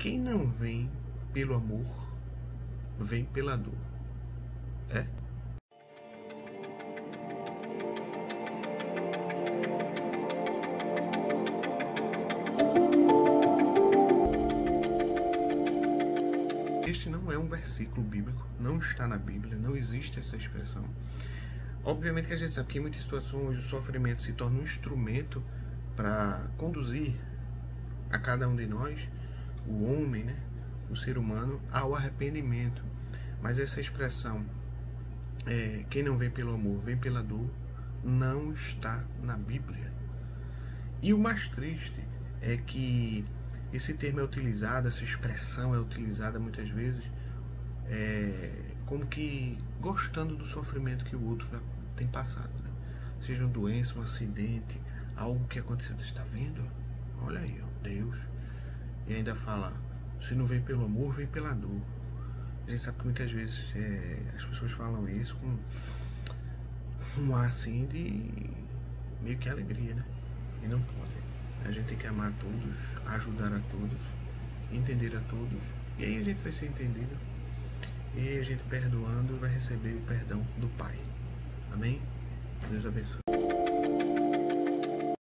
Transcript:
Quem não vem pelo amor, vem pela dor. É? Este não é um versículo bíblico, não está na Bíblia, não existe essa expressão. Obviamente que a gente sabe que em muitas situações o sofrimento se torna um instrumento para conduzir a cada um de nós, o homem, né, o ser humano, ao arrependimento. Mas essa expressão, quem não vem pelo amor, vem pela dor, não está na Bíblia. E o mais triste é que esse termo é utilizado, essa expressão é utilizada muitas vezes como que gostando do sofrimento que o outro tem passado, né? Seja uma doença, um acidente, algo que aconteceu. Você está vendo? Olha aí, ó, Deus. E ainda fala, se não vem pelo amor, vem pela dor. A gente sabe que muitas vezes as pessoas falam isso com um ar assim de meio que alegria, né? E não pode. A gente tem que amar a todos, ajudar a todos, entender a todos. E aí a gente vai ser entendido. E a gente perdoando vai receber o perdão do Pai. Amém? Deus abençoe.